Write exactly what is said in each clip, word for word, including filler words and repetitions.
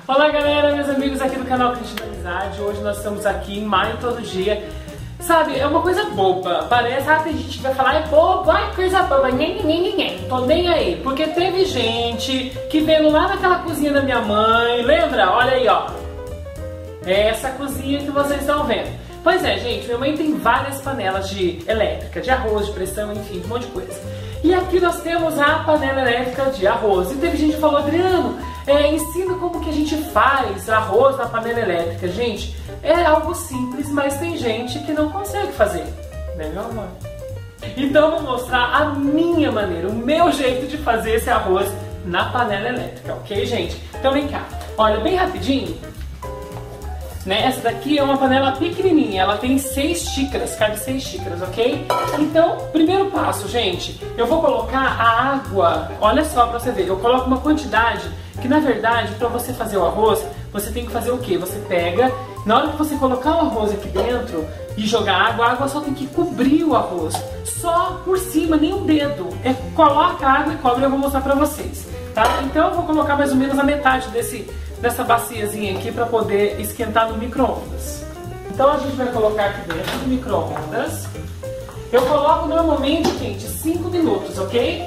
Olá galera, meus amigos aqui do canal Cristina Amizade. Hoje nós estamos aqui em Maio Todo Dia. Sabe, é uma coisa boba, parece, ah, tem gente que vai falar, é bobo, ai, coisa boba, nem, nem, ninguém, não tô nem aí. Porque teve gente que veio lá naquela cozinha da minha mãe, lembra? Olha aí, ó. É essa cozinha que vocês estão vendo. Pois é, gente, minha mãe tem várias panelas de elétrica, de arroz, de pressão, enfim, um monte de coisa. E aqui nós temos a panela elétrica de arroz. E teve gente que falou, Adriano, é, ensina como que a gente faz arroz na panela elétrica. Gente, é algo simples, mas tem gente que não consegue fazer, né, meu amor? Então eu vou mostrar a minha maneira, o meu jeito de fazer esse arroz na panela elétrica, ok, gente? Então vem cá, olha, bem rapidinho, né? Essa daqui é uma panela pequenininha, ela tem seis xícaras, cabe seis xícaras, ok? Então, primeiro passo, gente, eu vou colocar a água, olha só pra você ver, eu coloco uma quantidade que, na verdade, pra você fazer o arroz, você tem que fazer o quê? Você pega, na hora que você colocar o arroz aqui dentro e jogar água, a água só tem que cobrir o arroz, só por cima, nem o dedo, é, coloca a água e cobre, eu vou mostrar pra vocês, tá? Então eu vou colocar mais ou menos a metade desse... dessa baciazinha aqui para poder esquentar no micro-ondas. Então a gente vai colocar aqui dentro do micro-ondas. Eu coloco normalmente, gente, cinco minutos, ok?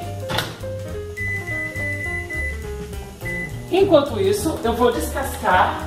Enquanto isso, eu vou descascar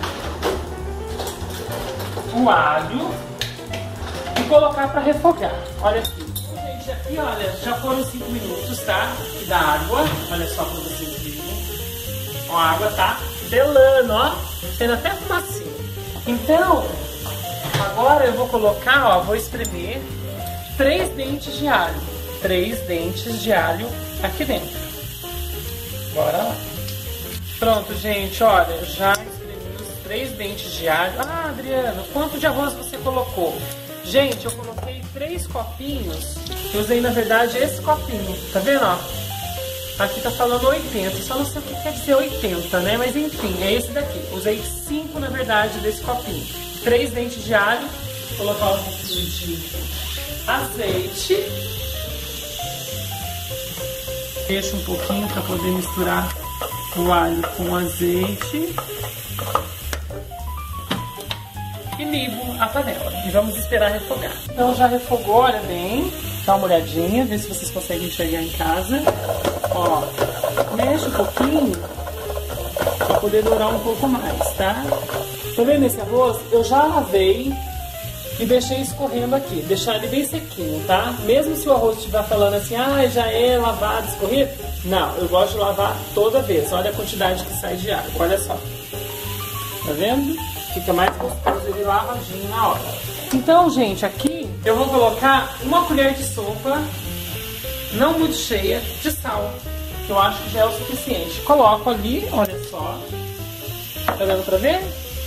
o alho e colocar para refogar. Olha aqui. Gente, aqui, olha, já foram cinco minutos, tá? Aqui da água. Olha só para vocês verem. Ó, a água tá delando, ó, sendo até fumacinho. Então, agora eu vou colocar, ó, vou espremer três dentes de alho. Três dentes de alho aqui dentro. Bora lá. Pronto, gente, olha, já espremi os três dentes de alho. Ah, Adriano, quanto de arroz você colocou? Gente, eu coloquei três copinhos. Eu usei, na verdade, esse copinho. Tá vendo, ó? Aqui tá falando oitenta, só não sei o que quer dizer oitenta, né? Mas enfim, é esse daqui. Usei cinco, na verdade, desse copinho. Três dentes de alho. Vou colocar um pouquinho de azeite. Deixa um pouquinho para poder misturar o alho com azeite. E ligo a panela. E vamos esperar refogar. Então já refogou, olha bem. Dá uma olhadinha, vê se vocês conseguem enxergar em casa. Ó, mexe um pouquinho para poder dourar um pouco mais, tá? Tá vendo esse arroz? Eu já lavei e deixei escorrendo aqui, deixar ele bem sequinho, tá? Mesmo se o arroz estiver falando assim, ah, já é lavado, escorrido, não, eu gosto de lavar toda vez. Olha a quantidade que sai de água, olha só. Tá vendo? Fica mais gostoso ele lavadinho na hora. Então, gente, aqui eu vou colocar uma colher de sopa, não muito cheia, de sal, que eu acho que já é o suficiente. Coloco ali, olha só. Tá dando pra ver?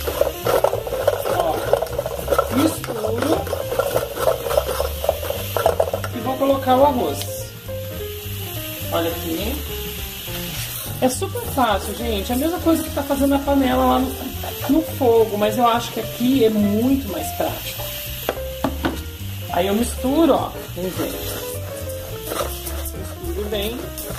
Ó, misturo. E vou colocar o arroz. Olha aqui. É super fácil, gente. É a mesma coisa que tá fazendo a panela lá no, no fogo, mas eu acho que aqui é muito mais prático. Aí eu misturo, ó. Vem ver. Misturo bem.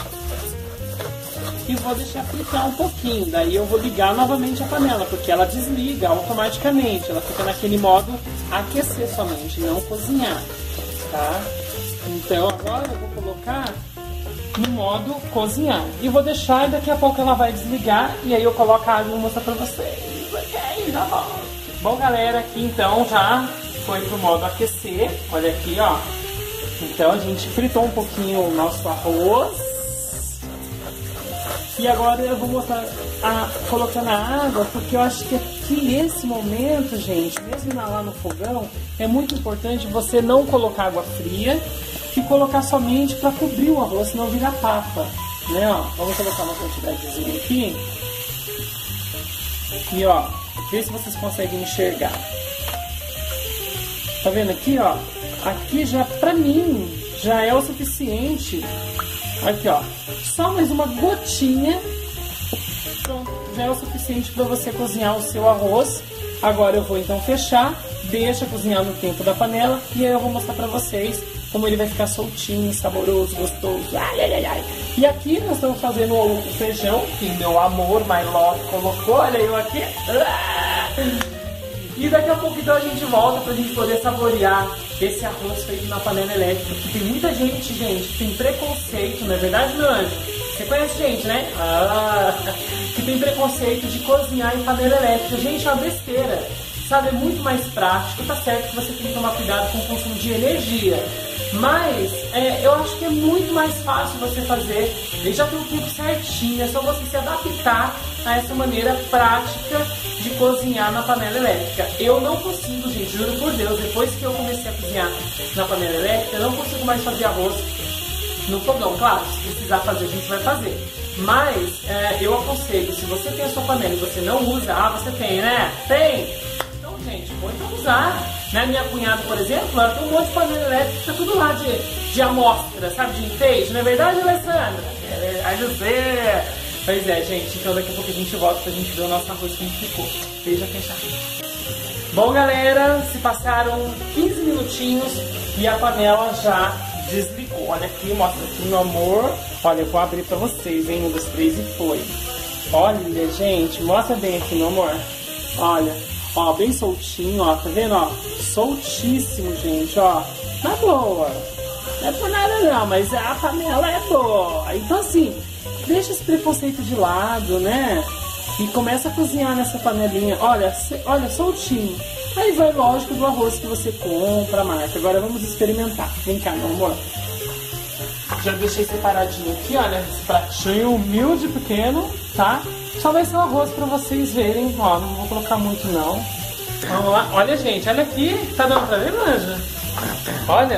E vou deixar fritar um pouquinho. Daí eu vou ligar novamente a panela, porque ela desliga automaticamente. Ela fica naquele modo aquecer somente, não cozinhar, tá? Então agora eu vou colocar no modo cozinhar. E vou deixar, e daqui a pouco ela vai desligar. E aí eu coloco a água e vou mostrar pra vocês. Ok, já volto. Bom, galera, aqui então já foi pro modo aquecer. Olha aqui, ó. Então a gente fritou um pouquinho o nosso arroz. E agora eu vou mostrar a, colocando a água, porque eu acho que aqui, esse momento, gente, mesmo lá no fogão, é muito importante você não colocar água fria e colocar somente para cobrir o arroz, senão vira papa, né, ó. Vamos colocar uma quantidadezinha aqui. E, ó, vê se vocês conseguem enxergar. Tá vendo aqui, ó? Aqui já, pra mim, já é o suficiente. Aqui, ó. Só mais uma gotinha. Pronto, já é o suficiente para você cozinhar o seu arroz. Agora eu vou então fechar, deixa cozinhar no tempo da panela e aí eu vou mostrar para vocês como ele vai ficar soltinho, saboroso, gostoso. Ai, ai, ai, ai. E aqui nós estamos fazendo o feijão, que meu amor, my love, colocou. Olha eu aqui. E daqui a pouco então a gente volta pra gente poder saborear esse arroz feito na panela elétrica. Porque tem muita gente, gente, que tem preconceito, não é verdade, meu anjo? Você conhece gente, né? Ah, que tem preconceito de cozinhar em panela elétrica. Gente, é uma besteira. Sabe, é muito mais prático. Tá certo que você tem que tomar cuidado com o consumo de energia. Mas é, eu acho que é muito mais fácil você fazer. Ele já tem o tempo certinho. É só você se adaptar a essa maneira prática de cozinhar na panela elétrica. Eu não consigo, gente, juro por Deus, depois que eu comecei a cozinhar na panela elétrica, eu não consigo mais fazer arroz no fogão. Claro, se precisar fazer, a gente vai fazer. Mas é, eu aconselho, se você tem a sua panela e você não usa, ah, você tem, né? Tem! Então, gente, pode usar. Né? Minha cunhada, por exemplo, ela tem um monte de panela elétrica, tudo lá de, de amostra, sabe, de enfeite. Não é verdade, Alessandra? É, a José... Pois é, gente, então daqui a pouco a gente volta pra gente ver o nosso arroz como ficou. Beija fechado. Bom, galera, se passaram quinze minutinhos e a panela já desligou. Olha aqui, mostra aqui, meu amor. Olha, eu vou abrir pra vocês, hein? Um, dois, três e foi. Olha, gente, mostra bem aqui, meu amor. Olha, ó, bem soltinho, ó, tá vendo, ó? Soltíssimo, gente, ó. Tá boa. Não é por nada não, mas a panela é boa. Então, assim... Deixa esse preconceito de lado, né? E começa a cozinhar nessa panelinha. Olha, cê, olha, soltinho. Aí vai, lógico, do arroz que você compra, a marca. Agora vamos experimentar. Vem cá, meu amor. Já deixei separadinho aqui, olha. Esse pratinho humilde, pequeno, tá? Só vai ser o arroz pra vocês verem. Ó, não vou colocar muito, não. Vamos lá. Olha, gente, olha aqui. Tá dando pra ver, Manja? Olha.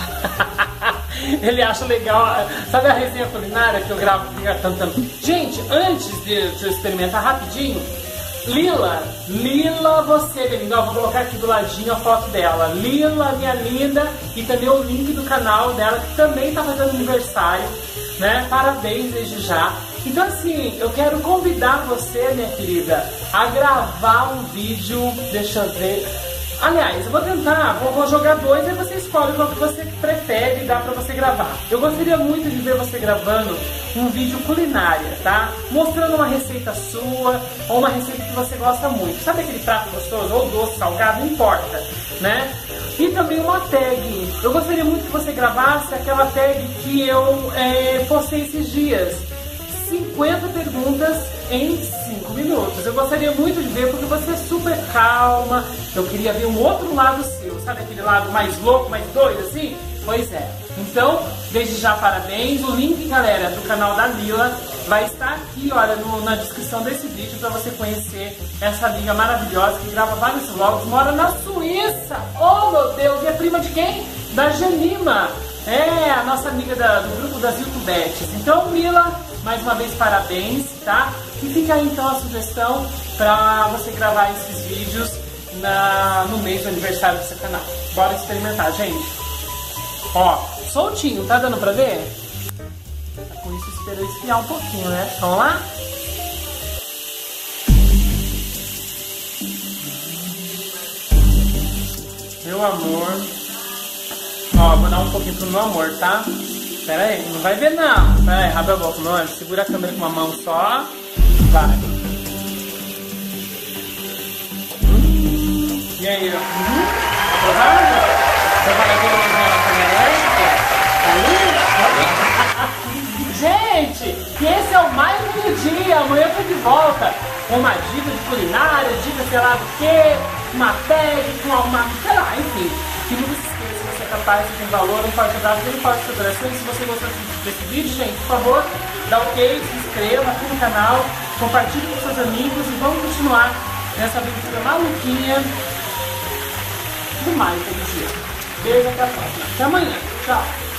Ele acha legal, sabe a resenha culinária que eu gravo cantando? Gente, antes de, de eu experimentar rapidinho, Lila, Lila, você, bem-vinda, vou colocar aqui do ladinho a foto dela. Lila, minha linda, e também o link do canal dela, que também tá fazendo aniversário, né? Parabéns desde já. Então assim, eu quero convidar você, minha querida, a gravar um vídeo, deixa eu ver... Aliás, eu vou tentar, vou, vou jogar dois e você escolhe qual que você prefere e dá pra você gravar. Eu gostaria muito de ver você gravando um vídeo culinária, tá? Mostrando uma receita sua ou uma receita que você gosta muito. Sabe aquele prato gostoso, ou doce, salgado, não importa, né? E também uma tag. Eu gostaria muito que você gravasse aquela tag que eu é, postei esses dias. cinquenta perguntas em cinco minutos. Eu gostaria muito de ver porque você é super calma. Eu queria ver um outro lado seu, sabe aquele lado mais louco, mais doido assim? Pois é. Então, desde já parabéns. O link, galera, do canal da Lila vai estar aqui, olha, no, na descrição desse vídeo para você conhecer essa amiga maravilhosa que grava vários vlogs, mora na Suíça. Oh, meu Deus! E é prima de quem? Da Janima. É, a nossa amiga da, do grupo das YouTubettes. Então, Lila, mais uma vez parabéns, tá? E fica aí então a sugestão para você gravar esses vídeos na, no mês do aniversário do seu canal. Bora experimentar, gente. Ó, soltinho, tá dando pra ver? Com isso esperou esfriar um pouquinho, né? Vamos lá? Meu amor. Ó, vou dar um pouquinho pro meu amor, tá? Pera aí, não vai ver não. Pera aí, abre a boca, meu anjo. Segura a câmera com uma mão só. Vai. Hum? E aí, ó. Hum? Aprovado? Você vai aqui no na câmera elétrica? Gente, que esse é o mais do dia. Amanhã eu tô de volta com uma dica de culinária, dica sei lá do que, uma tag, com uma, sei lá, enfim. Que não se esqueça, se você é capaz, se tem valor, um forte abraço, um forte coração. E se você gostou desse vídeo, gente, por favor, dá ok, se inscreva aqui no canal, compartilhe com seus amigos e vamos continuar nessa aventura maluquinha do mais todo dia. Beijo, até a próxima. Até amanhã. Tchau.